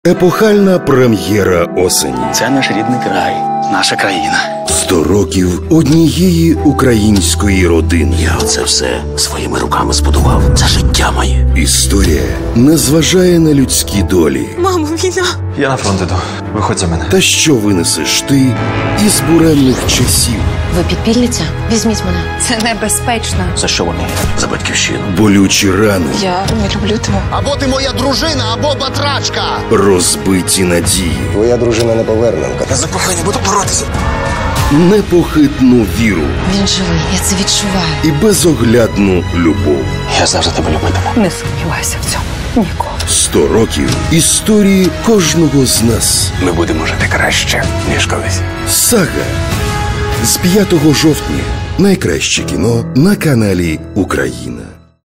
Епохальна прем'єра осені. Це наш рідний край, наша країна. 100 років однієї української родини. Я оце все своїми руками збудував. Це життя моє. Історія не зважає на людські долі. Мамо, війна! Я на фронт іду. Виходь за мене. Та що винесеш ти із буремних часів? Ви підпільниця? Візьміть мене. Це небезпечно. За що вони? За батьківщину. Болючі рани, Я не люблю тебе. Або ти моя дружина, або батрачка. розбиті надії, Твоя дружина не поверненка. Я за кохання буду боротися. непохитну віру Він живий, я це відчуваю. і безоглядну любов. Я завжди тебе любитиму. Не сумнівайся в цьому. Ніколи. 100 років історії кожного з нас. Ми будемо жити краще, ніж колись. Сага з 5 жовтня. Найкраще кіно на каналі Україна.